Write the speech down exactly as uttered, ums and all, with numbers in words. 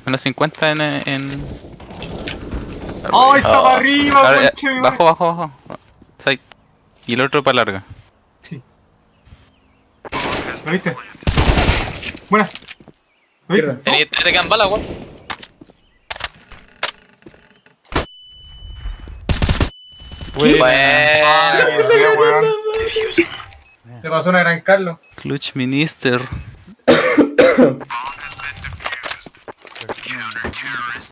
Menos cincuenta en... en... ¡Oh, está para arriba, Ahora, eh, conche! bajo, bajo, bajo. Side. Y el otro para larga. Sí. ¿Lo viste? Buena. ¿Lo viste? Te, te quedan balas, weón. Buena. Ah, qué weón. Te pasó una gran Carlos. Clutch Minister.